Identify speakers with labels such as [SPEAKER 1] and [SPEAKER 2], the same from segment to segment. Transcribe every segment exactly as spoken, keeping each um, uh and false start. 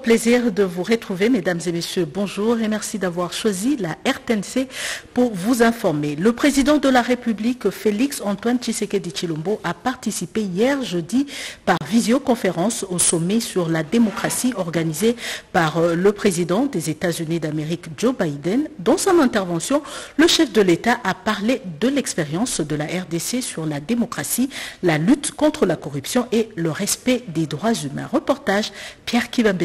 [SPEAKER 1] Plaisir de vous retrouver, mesdames et messieurs. Bonjour et merci d'avoir choisi la R T N C pour vous informer. Le président de la République, Félix Antoine Tshisekedi Tshilombo, a participé hier jeudi par visioconférence au sommet sur la démocratie organisé par le président des États-Unis d'Amérique, Joe Biden. Dans son intervention, le chef de l'État a parlé de l'expérience de la R D C sur la démocratie, la lutte contre la corruption et le respect des droits humains. Reportage Pierre Kibambe.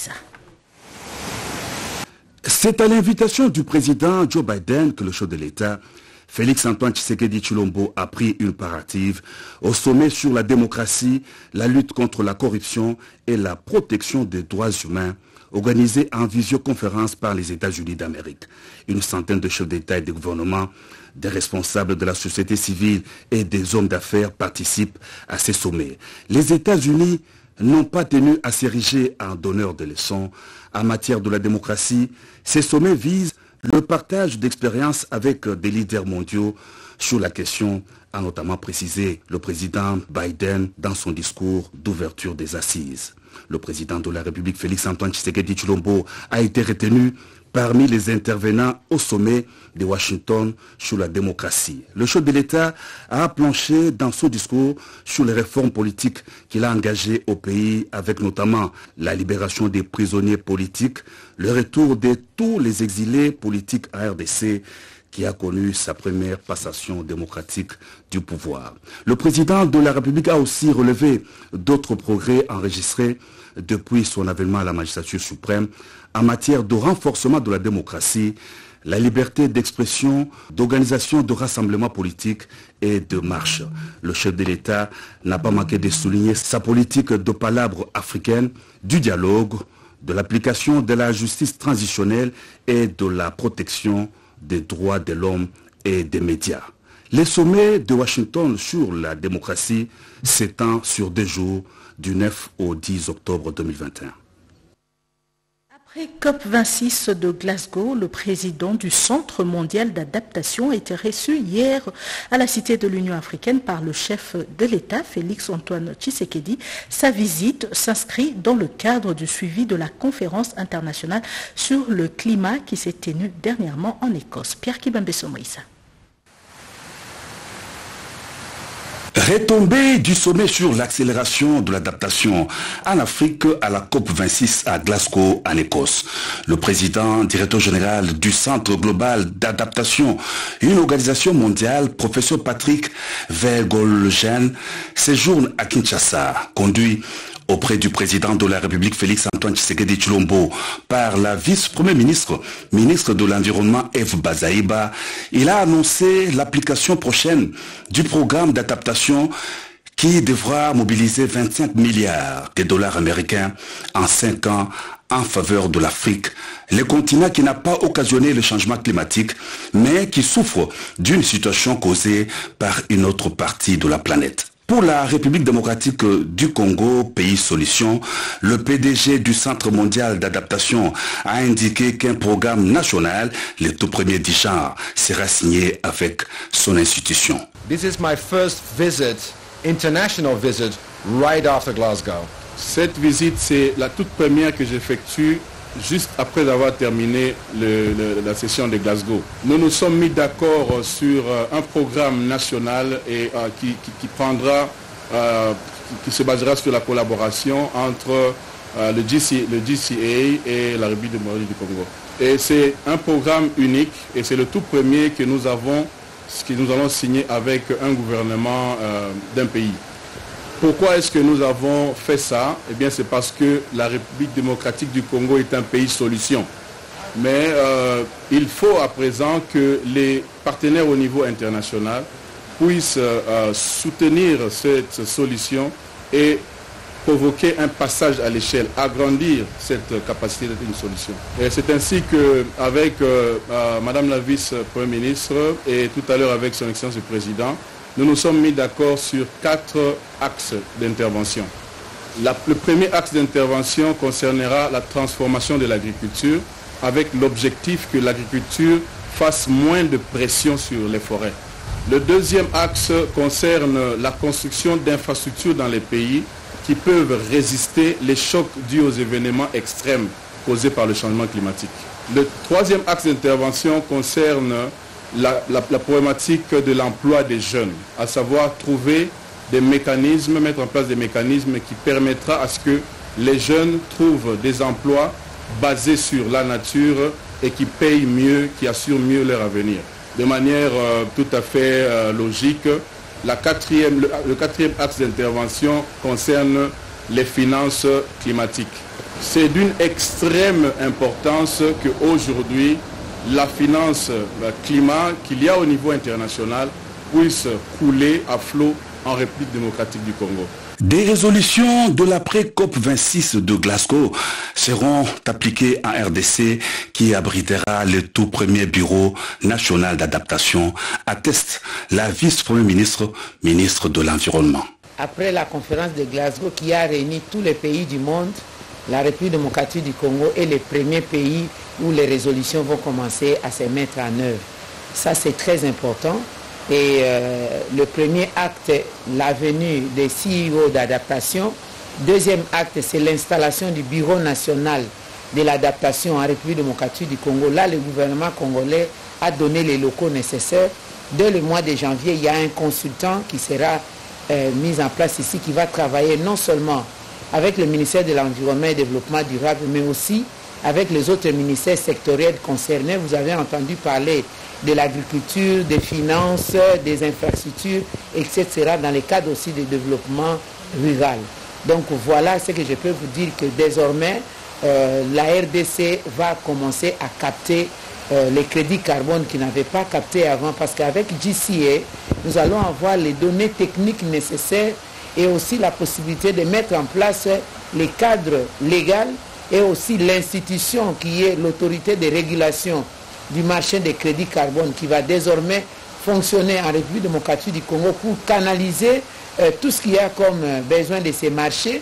[SPEAKER 2] C'est à l'invitation du président Joe Biden que le chef de l'État, Félix Antoine Tshisekedi Tshilombo, a pris une part active au sommet sur la démocratie, la lutte contre la corruption et la protection des droits humains, organisé en visioconférence par les États-Unis d'Amérique. Une centaine de chefs d'État et de gouvernement, des responsables de la société civile et des hommes d'affaires participent à ces sommets. Les États-Unis n'ont pas tenu à s'ériger en donneur de leçons en matière de la démocratie. Ces sommets visent le partage d'expériences avec des leaders mondiaux sur la question, a notamment précisé le président Biden dans son discours d'ouverture des assises. Le président de la République, Félix Antoine Tshisekedi Tshilombo, a été retenu parmi les intervenants au sommet de Washington sur la démocratie. Le chef de l'État a planché dans son discours sur les réformes politiques qu'il a engagées au pays, avec notamment la libération des prisonniers politiques, le retour de tous les exilés politiques à R D C, qui a connu sa première passation démocratique du pouvoir. Le président de la République a aussi relevé d'autres progrès enregistrés depuis son avènement à la magistrature suprême en matière de renforcement de la démocratie, la liberté d'expression, d'organisation de rassemblement politique et de marche. Le chef de l'État n'a pas manqué de souligner sa politique de palabres africaine, du dialogue, de l'application de la justice transitionnelle et de la protection des droits de l'homme et des médias. Les sommets de Washington sur la démocratie s'étend sur deux jours, du neuf au dix octobre deux mille vingt et un.
[SPEAKER 1] Après COP vingt-six de Glasgow, le président du Centre mondial d'adaptation a été reçu hier à la Cité de l'Union africaine par le chef de l'État, Félix Antoine Tshisekedi. Sa visite s'inscrit dans le cadre du suivi de la conférence internationale sur le climat qui s'est tenue dernièrement en Écosse. Pierre Kibambe Somoïsa.
[SPEAKER 2] Retombée du sommet sur l'accélération de l'adaptation en Afrique à la COP vingt-six à Glasgow en Écosse. Le président, directeur général du Centre global d'adaptation, une organisation mondiale, professeur Patrick Vergolgen, séjourne à Kinshasa, conduit auprès du président de la République Félix Antoine Tshisekedi Tshilombo par la vice-premier ministre, ministre de l'Environnement Eve Bazaïba. Il a annoncé l'application prochaine du programme d'adaptation qui devra mobiliser vingt-cinq milliards de dollars américains en cinq ans en faveur de l'Afrique, le continent qui n'a pas occasionné le changement climatique, mais qui souffre d'une situation causée par une autre partie de la planète. Pour la République démocratique du Congo, pays solution, le P D G du Centre mondial d'adaptation a indiqué qu'un programme national, le tout premier du genre, sera signé avec son institution.
[SPEAKER 3] This is my first visit, international visit, right after Glasgow.
[SPEAKER 4] Cette visite, c'est la toute première que j'effectue juste après avoir terminé le, le, la session de Glasgow. Nous nous sommes mis d'accord sur euh, un programme national et, euh, qui, qui, qui prendra, euh, qui, qui se basera sur la collaboration entre euh, le, G C, le G C A et la République démocratique du Congo. Et c'est un programme unique et c'est le tout premier que nous avons, que nous allons signer avec un gouvernement euh, d'un pays. Pourquoi est-ce que nous avons fait ça? Eh bien, c'est parce que la République démocratique du Congo est un pays solution. Mais euh, il faut à présent que les partenaires au niveau international puissent euh, soutenir cette solution et provoquer un passage à l'échelle, agrandir cette capacité d'être une solution. Et c'est ainsi qu'avec euh, euh, Madame la vice-première ministre et tout à l'heure avec son Excellence le Président, nous nous sommes mis d'accord sur quatre axes d'intervention. Le premier axe d'intervention concernera la transformation de l'agriculture avec l'objectif que l'agriculture fasse moins de pression sur les forêts. Le deuxième axe concerne la construction d'infrastructures dans les pays qui peuvent résister les chocs dus aux événements extrêmes causés par le changement climatique. Le troisième axe d'intervention concerne la, la, la problématique de l'emploi des jeunes, à savoir trouver des mécanismes, mettre en place des mécanismes qui permettra à ce que les jeunes trouvent des emplois basés sur la nature et qui payent mieux, qui assurent mieux leur avenir. De manière euh, tout à fait euh, logique, la quatrième, le, le quatrième axe d'intervention concerne les finances climatiques. C'est d'une extrême importance qu'aujourd'hui, la finance le climat qu'il y a au niveau international puisse couler à flot en République démocratique du Congo.
[SPEAKER 2] Des résolutions de l'après-COP vingt-six de Glasgow seront appliquées en R D C qui abritera le tout premier bureau national d'adaptation, atteste la vice-première ministre, ministre de l'Environnement.
[SPEAKER 5] Après la conférence de Glasgow qui a réuni tous les pays du monde, la République démocratique du Congo est le premier pays où les résolutions vont commencer à se mettre en œuvre. Ça, c'est très important. Et euh, le premier acte, la venue des C E O d'adaptation. Deuxième acte, c'est l'installation du Bureau national de l'adaptation en République démocratique du Congo. Là, le gouvernement congolais a donné les locaux nécessaires. Dès le mois de janvier, il y a un consultant qui sera euh, mis en place ici, qui va travailler non seulement avec le ministère de l'Environnement et du Développement durable, mais aussi avec les autres ministères sectoriels concernés. Vous avez entendu parler de l'agriculture, des finances, des infrastructures, et cetera, dans le cadre aussi du développement rural. Donc voilà ce que je peux vous dire, que désormais, euh, la R D C va commencer à capter euh, les crédits carbone qu'ils n'avaient pas captés avant, parce qu'avec G C A, nous allons avoir les données techniques nécessaires et aussi la possibilité de mettre en place les cadres légaux et aussi l'institution qui est l'autorité de régulation du marché des crédits carbone, qui va désormais fonctionner en République démocratique du Congo pour canaliser euh, tout ce qu'il y a comme euh, besoin de ces marchés,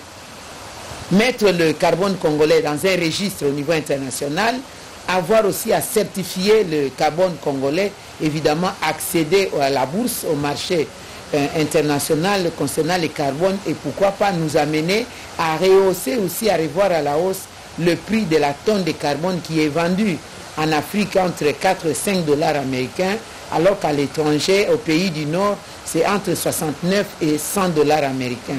[SPEAKER 5] mettre le carbone congolais dans un registre au niveau international, avoir aussi à certifier le carbone congolais, évidemment accéder à la bourse, au marché euh, international concernant le carbone, et pourquoi pas nous amener à rehausser aussi, à revoir à la hausse le prix de la tonne de carbone qui est vendue en Afrique entre quatre et cinq dollars américains, alors qu'à l'étranger, au pays du Nord, c'est entre soixante-neuf et cent dollars américains.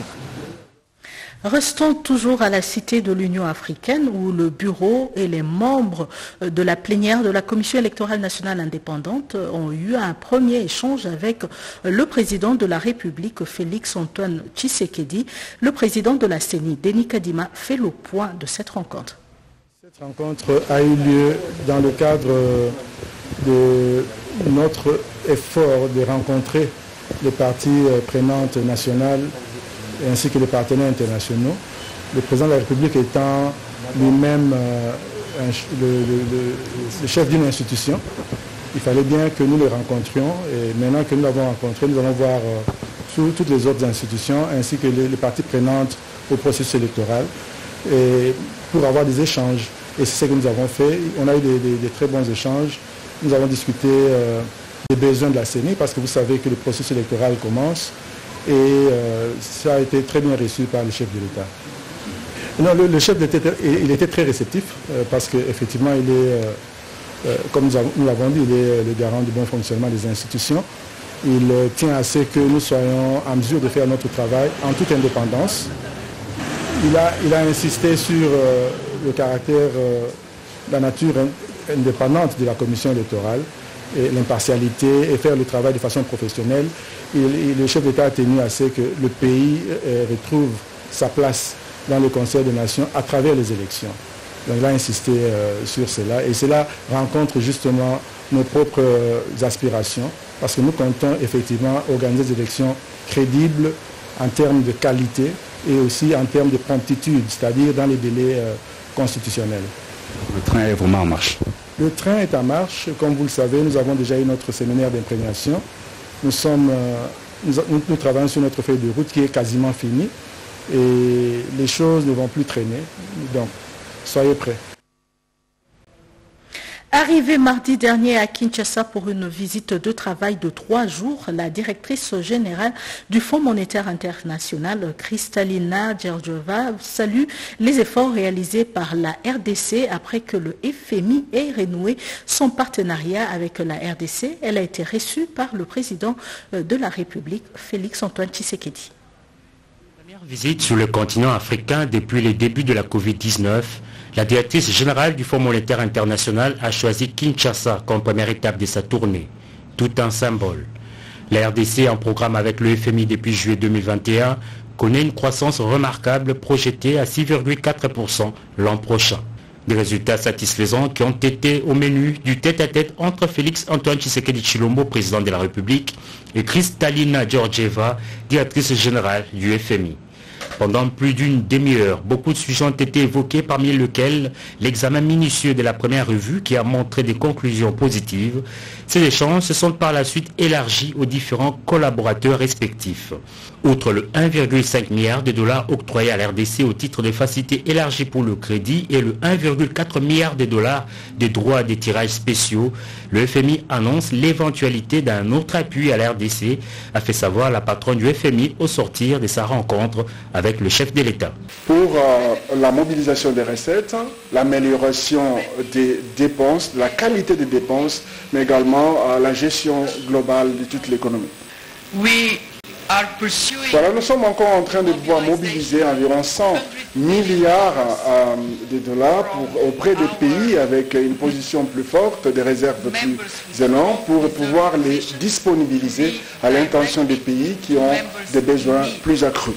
[SPEAKER 1] Restons toujours à la Cité de l'Union africaine, où le bureau et les membres de la plénière de la Commission électorale nationale indépendante ont eu un premier échange avec le président de la République, Félix Antoine Tshisekedi. Le président de la C E N I, Denis Kadima, fait le point de cette rencontre.
[SPEAKER 6] Cette rencontre a eu lieu dans le cadre de notre effort de rencontrer les parties prenantes nationales ainsi que les partenaires internationaux. Le président de la République étant lui-même euh, le, le, le, le chef d'une institution, il fallait bien que nous le rencontrions, et maintenant que nous l'avons rencontré, nous allons voir euh, sur toutes les autres institutions ainsi que les, les parties prenantes au processus électoral, et pour avoir des échanges. Et c'est ce que nous avons fait. On a eu des, des, des très bons échanges. Nous avons discuté euh, des besoins de la C E N I, parce que vous savez que le processus électoral commence, et euh, ça a été très bien reçu par le chef de l'État. Non, le, le chef de l'État, il était très réceptif, euh, parce qu'effectivement, il est, euh, euh, comme nous l'avons dit, il est le garant du bon fonctionnement des institutions. Il euh, tient à ce que nous soyons en mesure de faire notre travail en toute indépendance. Il a, il a insisté sur euh, le caractère, euh, la nature indépendante de la commission électorale, et l'impartialité, et faire le travail de façon professionnelle. Il, il, le chef d'État a tenu à ce que le pays euh, retrouve sa place dans le Conseil des Nations à travers les élections. Donc il a insisté euh, sur cela, et cela rencontre justement nos propres euh, aspirations, parce que nous comptons effectivement organiser des élections crédibles en termes de qualité et aussi en termes de promptitude, c'est-à-dire dans les délais euh, constitutionnels.
[SPEAKER 2] Le train est vraiment en marche.
[SPEAKER 6] Le train est en marche. Comme vous le savez, nous avons déjà eu notre séminaire d'imprégnation. Nous, sommes, euh, nous, nous travaillons sur notre feuille de route qui est quasiment finie, et les choses ne vont plus traîner. Donc, soyez prêts.
[SPEAKER 1] Arrivée mardi dernier à Kinshasa pour une visite de travail de trois jours, la directrice générale du Fonds monétaire international, Kristalina Georgieva, salue les efforts réalisés par la R D C après que le F M I ait renoué son partenariat avec la R D C. Elle a été reçue par le président de la République, Félix Antoine Tshisekedi.
[SPEAKER 7] Première visite sur le continent africain depuis les débuts de la covid dix-neuf, la directrice générale du Fonds monétaire international a choisi Kinshasa comme première étape de sa tournée. Tout un symbole. La R D C, en programme avec le F M I depuis juillet deux mille vingt et un, connaît une croissance remarquable projetée à six virgule quatre pour cent l'an prochain. Des résultats satisfaisants qui ont été au menu du tête-à-tête entre Félix Antoine Tshisekedi Tshilombo, président de la République, et Kristalina Georgieva, directrice générale du F M I. Pendant plus d'une demi-heure, beaucoup de sujets ont été évoqués, parmi lesquels l'examen minutieux de la première revue qui a montré des conclusions positives. Ces échanges se sont par la suite élargis aux différents collaborateurs respectifs. Outre le un virgule cinq milliard de dollars octroyés à la R D C au titre de facilités élargies pour le crédit et le un virgule quatre milliard de dollars de droits des tirages spéciaux, le F M I annonce l'éventualité d'un autre appui à la R D C, a fait savoir la patronne du F M I au sortir de sa rencontre avec le chef de l'État.
[SPEAKER 8] Pour euh, la mobilisation des recettes, l'amélioration des dépenses, la qualité des dépenses, mais également euh, la gestion globale de toute l'économie.
[SPEAKER 9] Oui.
[SPEAKER 8] Voilà, nous sommes encore en train de pouvoir mobiliser environ cent milliards euh, de dollars pour, auprès des pays avec une position plus forte, des réserves plus énormes, pour pouvoir les disponibiliser à l'intention des pays qui ont des besoins plus accrus.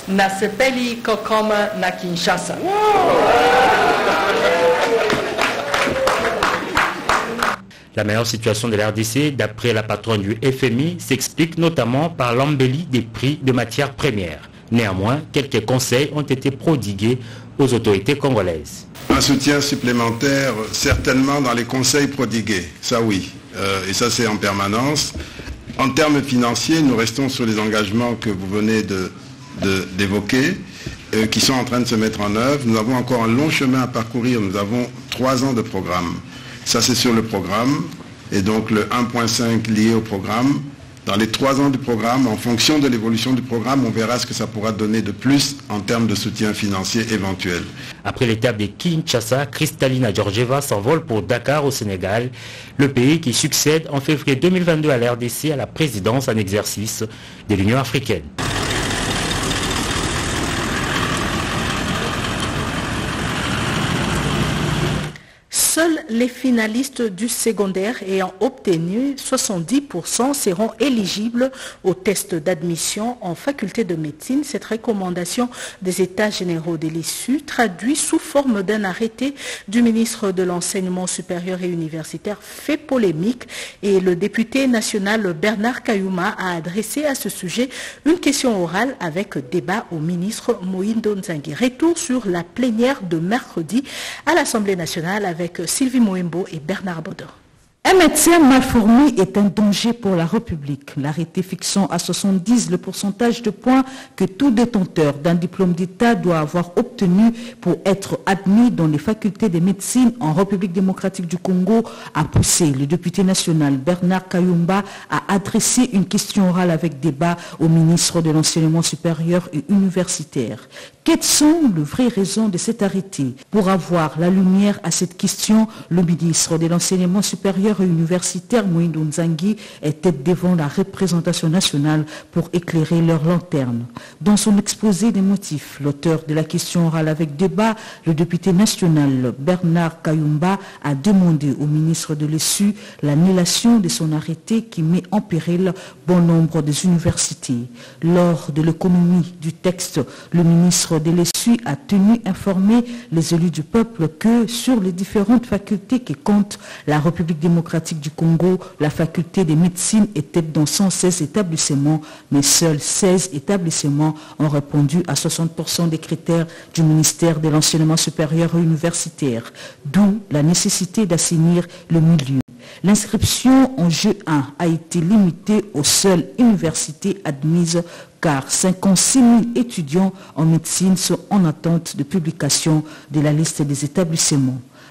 [SPEAKER 7] La meilleure situation de la R D C, d'après la patronne du F M I, s'explique notamment par l'embellie des prix de matières premières. Néanmoins, quelques conseils ont été prodigués aux autorités congolaises.
[SPEAKER 10] Un soutien supplémentaire, certainement dans les conseils prodigués, ça oui, euh, et ça c'est en permanence. En termes financiers, nous restons sur les engagements que vous venez de, de, d'évoquer, euh, qui sont en train de se mettre en œuvre. Nous avons encore un long chemin à parcourir, nous avons trois ans de programme. Ça, c'est sur le programme, et donc le un virgule cinq lié au programme. Dans les trois ans du programme, en fonction de l'évolution du programme, on verra ce que ça pourra donner de plus en termes de soutien financier éventuel.
[SPEAKER 7] Après l'étape de Kinshasa, Kristalina Georgieva s'envole pour Dakar au Sénégal, le pays qui succède en février deux mille vingt-deux à la R D C à la présidence en exercice de l'Union africaine.
[SPEAKER 1] Seuls les finalistes du secondaire ayant obtenu soixante-dix pour cent seront éligibles au test d'admission en faculté de médecine. Cette recommandation des États généraux de l'I S U, traduite sous forme d'un arrêté du ministre de l'Enseignement supérieur et universitaire, fait polémique et le député national Bernard Kayuma a adressé à ce sujet une question orale avec débat au ministre Moïndo Nzangi. Retour sur la plénière de mercredi à l'Assemblée nationale avec Sylvie Moembo et Bernard Baudin.
[SPEAKER 11] Un médecin mal formé est un danger pour la République. L'arrêté fixant à soixante-dix le pourcentage de points que tout détenteur d'un diplôme d'État doit avoir obtenu pour être admis dans les facultés de médecine en République démocratique du Congo a poussé le député national Bernard Kayumba à adresser une question orale avec débat au ministre de l'Enseignement supérieur et universitaire. Quelles sont les vraies raisons de cet arrêté? Pour avoir la lumière à cette question, le ministre de l'Enseignement supérieur et universitaire, Moïndo Nzangi, était devant la représentation nationale pour éclairer leur lanterne. Dans son exposé des motifs, l'auteur de la question orale avec débat, le député national Bernard Kayumba, a demandé au ministre de l'E S U l'annulation de son arrêté qui met en péril bon nombre des universités. Lors de l'économie du texte, le ministre de l'E S U a tenu informer les élus du peuple que sur les différentes facultés qui comptent la République démocratique du Congo, la faculté de médecine était dans cent seize établissements, mais seuls seize établissements ont répondu à soixante pour cent des critères du ministère de l'Enseignement supérieur et universitaire, d'où la nécessité d'assainir le milieu. L'inscription en G un a été limitée aux seules universités admises car cinquante-six mille étudiants en médecine sont en attente de publication de la liste des établissements.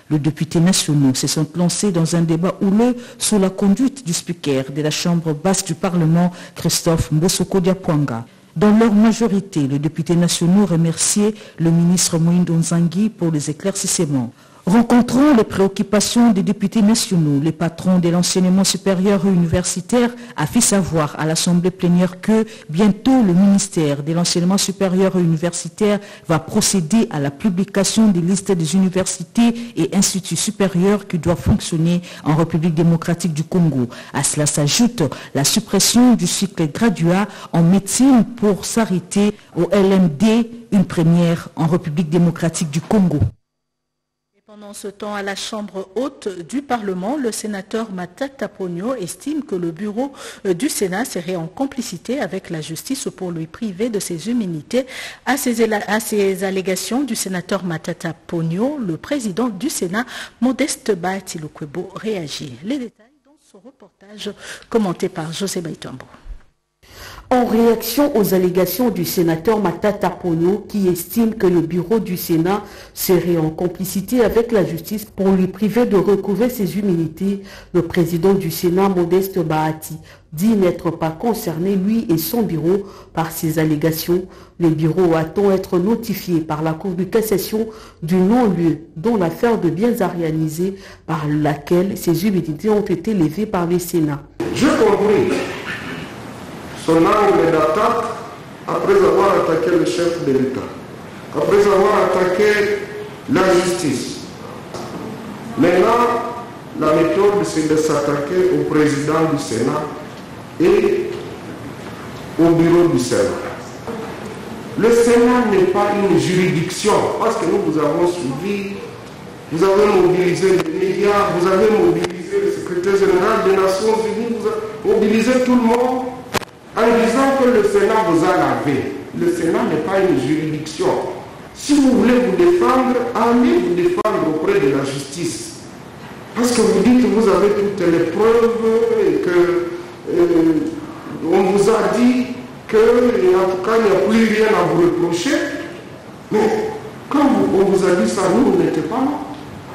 [SPEAKER 11] Les députés nationaux se sont lancés dans un débat houleux sous la conduite du speaker de la Chambre basse du Parlement, Christophe Mbosoko Diapwanga. Dans leur majorité, les députés nationaux remerciaient le ministre Moïndo Nzangi pour les éclaircissements. Rencontrant les préoccupations des députés nationaux, les patrons de l'enseignement supérieur et universitaire a fait savoir à l'Assemblée plénière que bientôt le ministère de l'enseignement supérieur et universitaire va procéder à la publication des listes des universités et instituts supérieurs qui doivent fonctionner en République démocratique du Congo. À cela s'ajoute la suppression du cycle graduat en médecine pour s'arrêter au L M D, une première en République démocratique du Congo.
[SPEAKER 1] Pendant ce temps, à la Chambre haute du Parlement, le sénateur Matata Ponyo estime que le bureau du Sénat serait en complicité avec la justice pour lui priver de ses immunités. À ces, à ces allégations du sénateur Matata Ponyo, le président du Sénat, Modeste Bahati Lukwebo, réagit. Les détails dans ce reportage commenté par José Baitombo.
[SPEAKER 9] En réaction aux allégations du sénateur Matata Ponyo qui estime que le bureau du Sénat serait en complicité avec la justice pour lui priver de recouvrer ses immunités, le président du Sénat, Modeste Bahati, dit n'être pas concerné, lui et son bureau, par ces allégations. Le bureau attend être notifié par la Cour de cassation du non-lieu dont l'affaire de biens arianisés par laquelle ces immunités ont été levées par le Sénat.
[SPEAKER 12] Je compris son angle d'attaque après avoir attaqué le chef de l'État, après avoir attaqué la justice. Maintenant, la méthode, c'est de s'attaquer au président du Sénat et au bureau du Sénat. Le Sénat n'est pas une juridiction, parce que nous vous avons suivi, vous avez mobilisé les médias, vous avez mobilisé le secrétaire général des Nations Unies, vous avez mobilisé tout le monde, en disant que le Sénat vous a lavé. Le Sénat n'est pas une juridiction. Si vous voulez vous défendre, allez vous défendre auprès de la justice. Parce que vous dites que vous avez toutes les preuves et que euh, on vous a dit que, en tout cas, il n'y a plus rien à vous reprocher. Mais quand vous, on vous a dit ça, nous, on n'était pas là.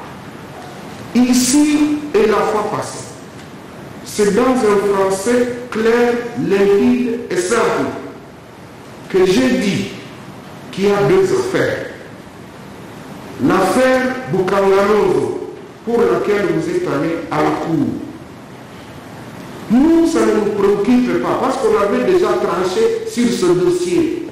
[SPEAKER 12] Ici et la fois passée, c'est dans un français clair, limpide et simple que j'ai dit qu'il y a deux affaires. L'affaire Bukangalozo, pour laquelle vous êtes allé à la cour. Nous, ça ne nous préoccupe pas, parce qu'on avait déjà tranché sur ce dossier.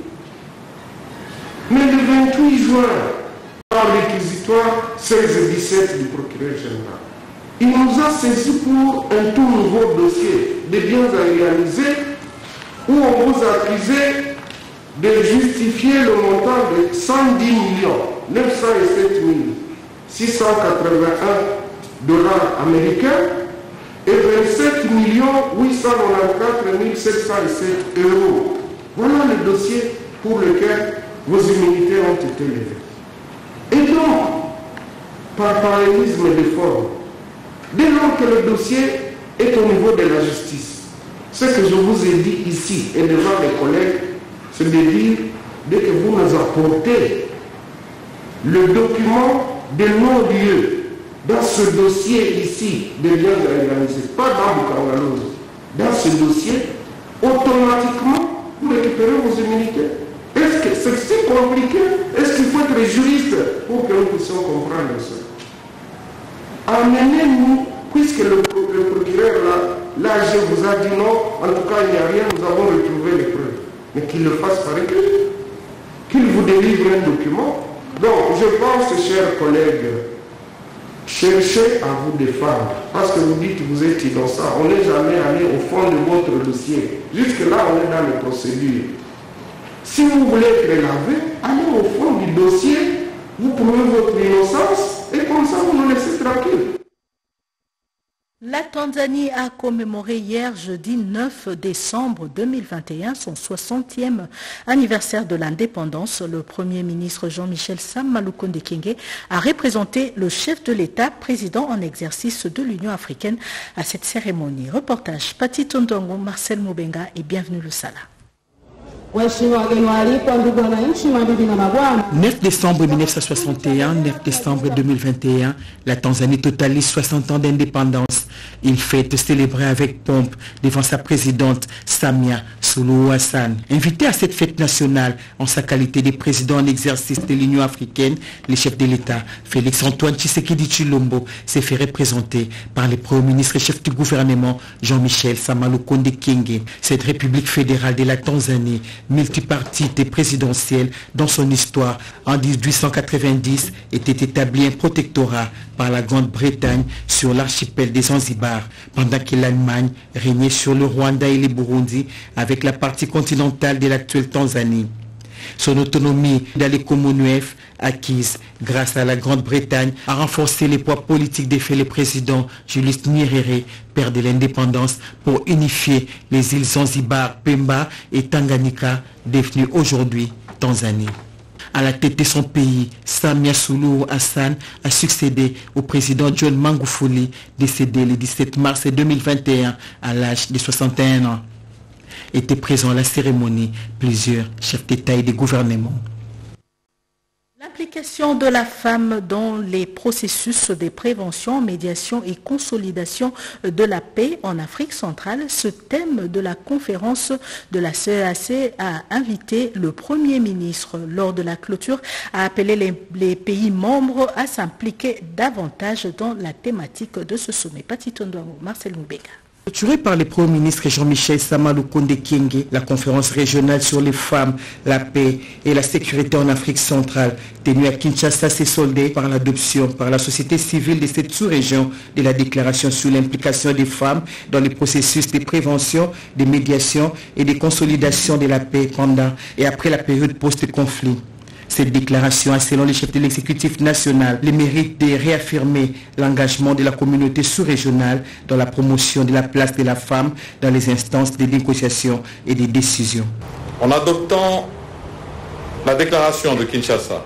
[SPEAKER 12] Mais le vingt-huit juin, par réquisitoire seize et dix-sept du procureur général, il nous a saisi pour un tout nouveau dossier de biens à réaliser où on vous accusait de justifier le montant de cent dix millions neuf cent sept mille six cent quatre-vingt-un dollars américains et vingt-sept millions huit cent quatre-vingt-quatorze mille sept cent sept euros. Voilà le dossier pour lequel vos immunités ont été levées. Et donc, par parallélisme de forme, dès lors que le dossier est au niveau de la justice, ce que je vous ai dit ici et devant les collègues, c'est de dire, dès que vous nous apportez le document de non-lieu dans ce dossier ici, de biens réalisés, pas dans Bukangalozo, dans ce dossier, automatiquement, vous récupérez vos immunités. Est-ce que c'est si compliqué? Est-ce qu'il faut être juriste pour que nous puissions comprendre ça? Amenez-nous, puisque le, le procureur, là, là, je vous a dit non, en tout cas, il n'y a rien, nous avons retrouvé les preuves. Mais qu'il le fasse par écrit, qu'il vous délivre un document. Donc, je pense, chers collègues, cherchez à vous défendre. Parce que vous dites que vous êtes innocent. On n'est jamais allé au fond de votre dossier. Jusque-là, on est dans les procédures. Si vous voulez être lavé, allez au fond du dossier, vous prouvez votre innocence, et comme ça, vous nous laissez tranquille.
[SPEAKER 1] La Tanzanie a commémoré hier, jeudi neuf décembre deux mille vingt et un, son soixantième anniversaire de l'indépendance. Le Premier ministre Jean-Michel Sam Malukonde Kyenge a représenté le chef de l'État, président en exercice de l'Union africaine, à cette cérémonie. Reportage Pati Tondongo, Marcel Moubenga et bienvenue le Sala.
[SPEAKER 13] neuf décembre mille neuf cent soixante et un, neuf décembre deux mille vingt et un, la Tanzanie totalise soixante ans d'indépendance. Une fête célébrée avec pompe devant sa présidente Samia Suluhu Hassan. Invité à cette fête nationale en sa qualité de président en exercice de l'Union africaine, le chef de l'État, Félix Antoine Tshisekedi Tshilombo, s'est fait représenter par le Premier ministre et chef du gouvernement Jean-Michel Samalukonde Kyenge. Cette République fédérale de la Tanzanie, multipartite et présidentielle dans son histoire, en mille huit cent quatre-vingt-dix, était établi un protectorat par la Grande-Bretagne sur l'archipel des Zanzibar, pendant que l'Allemagne régnait sur le Rwanda et le Burundi avec la partie continentale de l'actuelle Tanzanie. Son autonomie dans les Commonwealth, acquise grâce à la Grande-Bretagne, a renforcé les poids politiques des faits le président Julius Nyerere, père de l'indépendance, pour unifier les îles Zanzibar, Pemba et Tanganyika, devenues aujourd'hui Tanzanie. À la tête de son pays, Samia Suluhu Hassan a succédé au président John Magufuli, décédé le dix-sept mars deux mille vingt et un à l'âge de soixante et un ans. Étaient présents à la cérémonie plusieurs chefs d'État et de gouvernement.
[SPEAKER 1] L'implication de la femme dans les processus de prévention, médiation et consolidation de la paix en Afrique centrale, ce thème de la conférence de la C E A C a invité le Premier ministre lors de la clôture à appeler les, les pays membres à s'impliquer davantage dans la thématique de ce sommet. Patitondo Marcel Moubega.
[SPEAKER 13] Clôturée par le Premier ministre Jean-Michel Samalukonde Kyenge, la conférence régionale sur les femmes, la paix et la sécurité en Afrique centrale, tenue à Kinshasa, s'est soldée par l'adoption par la société civile de cette sous-région de la déclaration sur l'implication des femmes dans les processus de prévention, de médiation et de consolidation de la paix pendant et après la période post-conflit. Cette déclaration a, selon le chef de l'exécutif national, le mérite de réaffirmer l'engagement de la communauté sous-régionale dans la promotion de la place de la femme dans les instances de négociation et de décision.
[SPEAKER 14] En adoptant la déclaration de Kinshasa,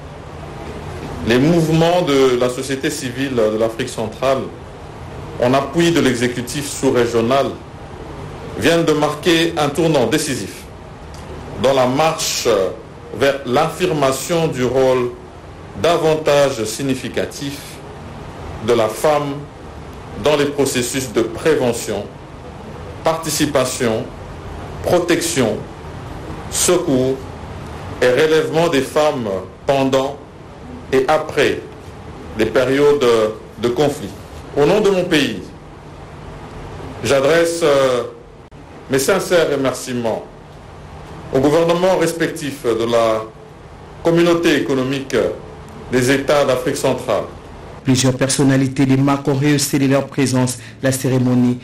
[SPEAKER 14] les mouvements de la société civile de l'Afrique centrale, en appui de l'exécutif sous-régional, viennent de marquer un tournant décisif dans la marche vers l'affirmation du rôle davantage significatif de la femme dans les processus de prévention, participation, protection, secours et relèvement des femmes pendant et après les périodes de conflit. Au nom de mon pays, j'adresse mes sincères remerciements au gouvernement respectif de la communauté économique des États d'Afrique centrale.
[SPEAKER 13] Plusieurs personnalités des marques ont rehaussé de leur présence la cérémonie.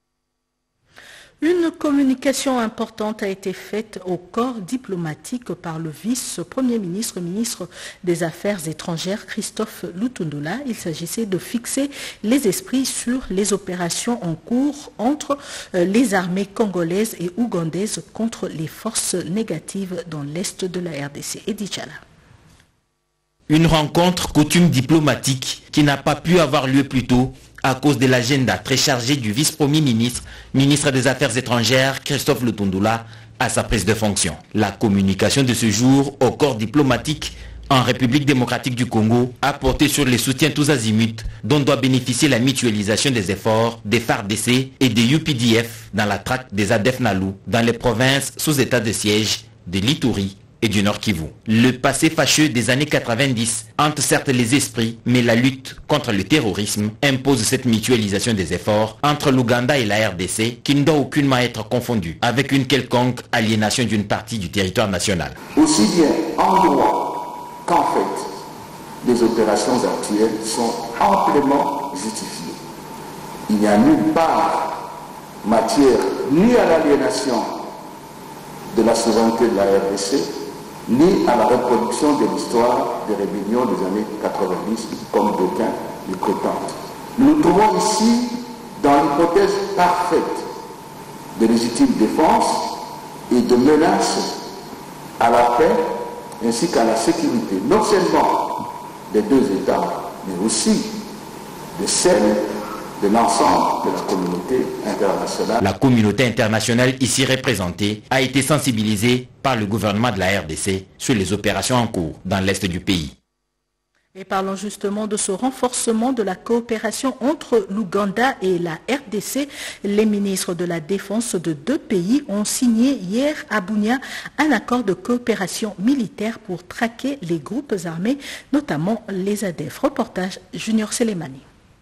[SPEAKER 1] Une communication importante a été faite au corps diplomatique par le vice-premier ministre, ministre des Affaires étrangères, Christophe Lutundula. Il s'agissait de fixer les esprits sur les opérations en cours entre les armées congolaises et ougandaises contre les forces négatives dans l'est de la R D C. Edith Chala.
[SPEAKER 15] Une rencontre coutume diplomatique qui n'a pas pu avoir lieu plus tôt à cause de l'agenda très chargé du vice-premier ministre, ministre des Affaires étrangères, Christophe Lutundula, à sa prise de fonction. La communication de ce jour au corps diplomatique en République démocratique du Congo a porté sur les soutiens tous azimuts dont doit bénéficier la mutualisation des efforts des F A R D C et des U P D F dans la traque des A D F Nalu dans les provinces sous état de siège de l'Ituri et du Nord Kivu. Le passé fâcheux des années quatre-vingt-dix hante certes les esprits, mais la lutte contre le terrorisme impose cette mutualisation des efforts entre l'Ouganda et la R D C qui ne doit aucunement être confondue avec une quelconque aliénation d'une partie du territoire national.
[SPEAKER 16] Aussi bien en droit qu'en fait, les opérations actuelles sont amplement justifiées. Il n'y a nulle part matière ni à l'aliénation de la souveraineté de la R D C, ni à la reproduction de l'histoire des rébellions des années quatre-vingt-dix, comme d'aucuns le prétendent. Nous trouvons ici dans l'hypothèse parfaite de légitime défense et de menace à la paix ainsi qu'à la sécurité, non seulement des deux États, mais aussi de celle de l'ensemble de la communauté internationale.
[SPEAKER 15] La communauté internationale ici représentée a été sensibilisée par le gouvernement de la R D C sur les opérations en cours dans l'est du pays.
[SPEAKER 1] Et parlons justement de ce renforcement de la coopération entre l'Ouganda et la R D C. Les ministres de la Défense de deux pays ont signé hier à Bunia un accord de coopération militaire pour traquer les groupes armés, notamment les A D F. Reportage Junior Selemani.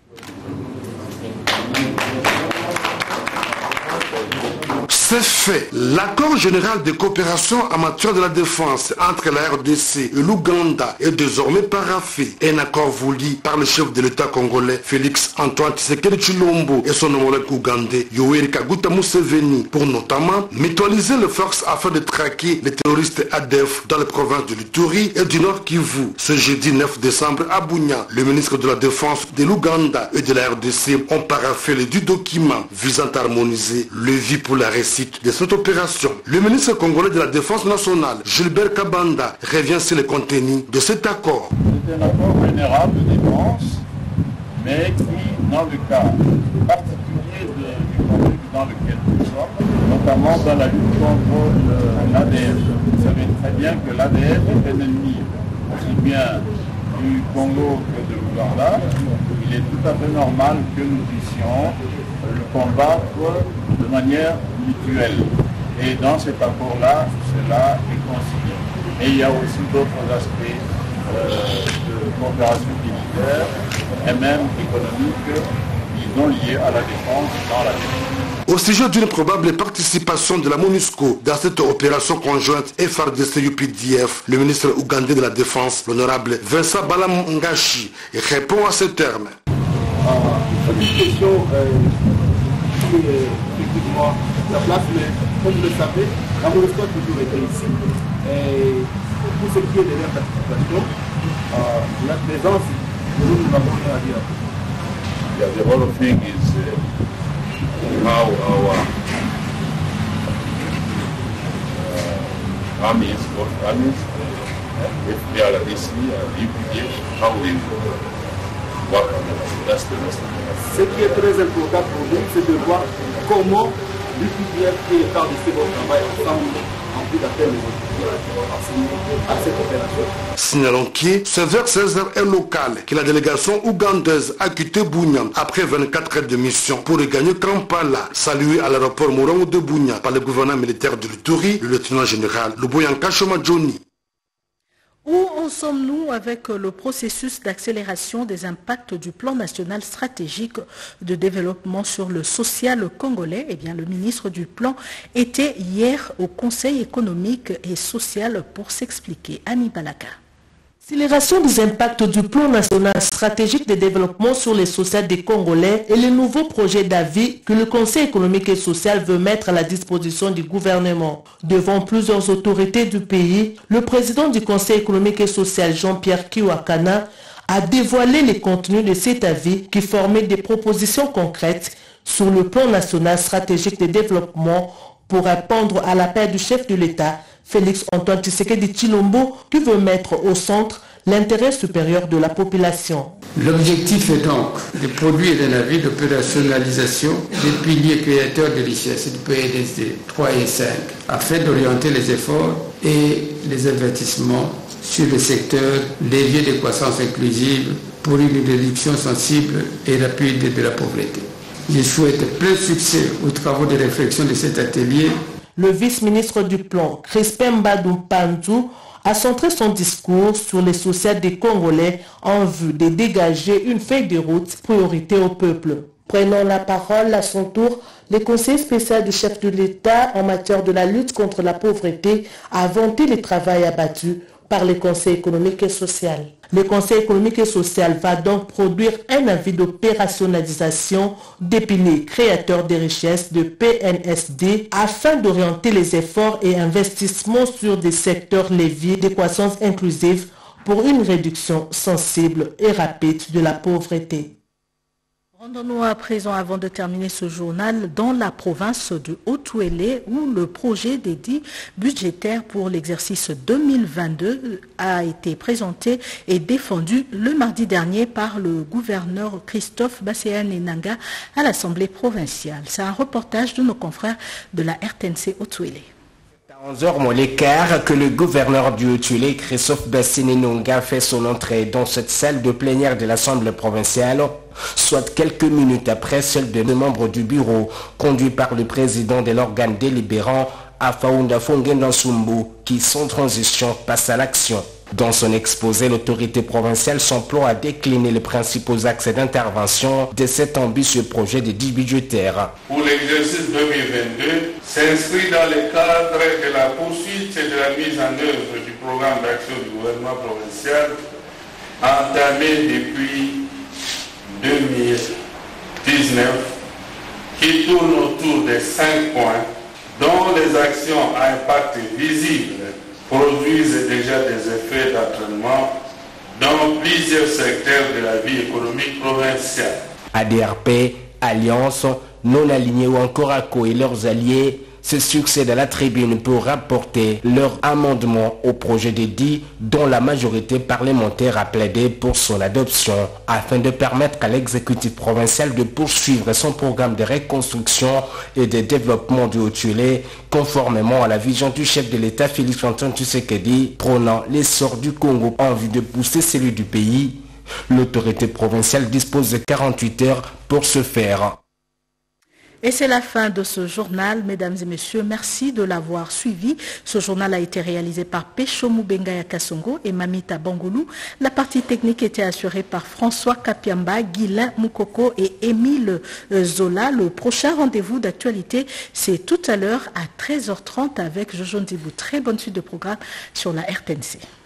[SPEAKER 12] C'est fait. L'accord général de coopération en matière de la défense entre la R D C et l'Ouganda est désormais paraphé. Un accord voulu par le chef de l'État congolais Félix Antoine Tshisekedi Tshilombo et son homologue ougandais Yoweri Kaguta Museveni pour notamment mutualiser les forces afin de traquer les terroristes A D F dans les provinces de l'Ituri et du Nord Kivu. Ce jeudi neuf décembre à Bunia, le ministre de la Défense de l'Ouganda et de la R D C ont paraphé les deux documents visant à harmoniser le vie pour la réussite de cette opération. Le ministre congolais de la Défense nationale, Gilbert Kabanda, revient sur le contenu de cet accord.
[SPEAKER 17] C'est un accord général de défense, mais qui, dans le cas particulier de, du contexte dans lequel nous sommes, notamment dans la lutte contre l'A D F. Vous savez très bien que l'A D F est un ennemi aussi bien du Congo que de l'Ouganda. Il est tout à fait normal que nous puissions le combattre de manière mutuelle. Et dans cet accord-là, cela est consigné. Et il y a aussi d'autres aspects euh, de coopération militaire et même économique qui sont liés à la défense dans la défense.
[SPEAKER 12] Au sujet d'une probable participation de la MONUSCO dans cette opération conjointe F R D C U P D F, le ministre ougandais de la Défense, l'honorable Vincent Balamungashi, répond à ce terme.
[SPEAKER 18] Cette question euh, qui est effectivement la place, mais comme vous le savez, la MONUSCO a toujours été ici. Et pour ce qui est de leur participation, euh, la présence, nous n'avons rien à dire.
[SPEAKER 17] Yeah, the whole thing is uh, how our uh, armies, both armies, uh, F D R D C and U P D F, how we work on it. That's the most important.
[SPEAKER 18] Ce qui est très important pour nous, c'est de voir comment l'U P D F et F R D C vont travailler ensemble en vue d'atteindre les objectifs à cette opération.
[SPEAKER 12] Signalons que c'est vers seize heures est local que la délégation ougandaise a quitté Bunia après vingt-quatre heures de mission pour regagner Kampala, salué à l'aéroport Morongo de Bunia par le gouverneur militaire de l'Ituri, le lieutenant général Luboyanka Shoma Johnny.
[SPEAKER 1] Où en sommes-nous avec le processus d'accélération des impacts du plan national stratégique de développement sur le social congolais? Eh bien, le ministre du plan était hier au Conseil économique et social pour s'expliquer. Annie Balaka.
[SPEAKER 19] Accélération des impacts du plan national stratégique de développement sur les sociétés des Congolais et le nouveau projet d'avis que le Conseil économique et social veut mettre à la disposition du gouvernement. Devant plusieurs autorités du pays, le président du Conseil économique et social, Jean-Pierre Kiwakana, a dévoilé les contenus de cet avis qui formait des propositions concrètes sur le plan national stratégique de développement pour répondre à l'appel du chef de l'État, Félix Antoine Tshisekedi Tshilombo, qui veut mettre au centre l'intérêt supérieur de la population.
[SPEAKER 20] L'objectif est donc de produire un avis d'opérationnalisation des piliers créateurs de richesse du P N S D trois et cinq afin d'orienter les efforts et les investissements sur le secteur levier de croissance inclusive pour une réduction sensible et rapide de la pauvreté. Je souhaite plein succès aux travaux de réflexion de cet atelier.
[SPEAKER 19] Le vice-ministre du plan, Crispin Mbadou Pantou, a centré son discours sur les sociétés des Congolais en vue de dégager une feuille de route priorité au peuple. Prenant la parole à son tour, le conseiller spécial du chef de l'État en matière de la lutte contre la pauvreté a vanté le travail abattu par le Conseil économique et social. Le Conseil économique et social va donc produire un avis d'opérationnalisation des piliers créateurs de richesses de P N S D afin d'orienter les efforts et investissements sur des secteurs leviers de croissance inclusive pour une réduction sensible et rapide de la pauvreté.
[SPEAKER 1] Rendons-nous à présent, avant de terminer ce journal, dans la province de Haut-Ouélé, où le projet d'édit budgétaire pour l'exercice deux mille vingt-deux a été présenté et défendu le mardi dernier par le gouverneur Christophe Basséane-Enanga à l'Assemblée provinciale. C'est un reportage de nos confrères de la R T N C Haut-Ouélé.
[SPEAKER 21] À onze heures moins l'écart que le gouverneur du Haut-Ouélé, Christophe Basséane-Enanga, fait son entrée dans cette salle de plénière de l'Assemblée provinciale, soit quelques minutes après celle des membres du bureau, conduit par le président de l'organe délibérant, Afaounda Fongendansumbu, qui sans transition passe à l'action. Dans son exposé, l'autorité provinciale s'emploie à décliner les principaux axes d'intervention de cet ambitieux projet de dit budgétaire.
[SPEAKER 22] Pour l'exercice deux mille vingt-deux, s'inscrit dans le cadre de la poursuite et de la mise en œuvre du programme d'action du gouvernement provincial entamé depuis deux mille dix-neuf, qui tourne autour des cinq points dont les actions à impact visible produisent déjà des effets d'entraînement dans plusieurs secteurs de la vie économique provinciale.
[SPEAKER 21] A D R P, Alliance, non alignés ou encore A C O et leurs alliés se succèdent à la tribune pour rapporter leur amendement au projet d'édit dont la majorité parlementaire a plaidé pour son adoption afin de permettre à l'exécutif provincial de poursuivre son programme de reconstruction et de développement du Haut-Ouélé conformément à la vision du chef de l'État Félix-Antoine Tshisekedi prônant l'essor du Congo en vue de pousser celui du pays. L'autorité provinciale dispose de quarante-huit heures pour ce faire.
[SPEAKER 1] Et c'est la fin de ce journal, mesdames et messieurs. Merci de l'avoir suivi. Ce journal a été réalisé par Pécho Mubengaya Kassongo et Mamita Bangoulou. La partie technique était assurée par François Kapiamba, Guilain Moukoko et Émile Zola. Le prochain rendez-vous d'actualité, c'est tout à l'heure à treize heures trente avec Jojo Ndibou. Très bonne suite de programme sur la R T N C.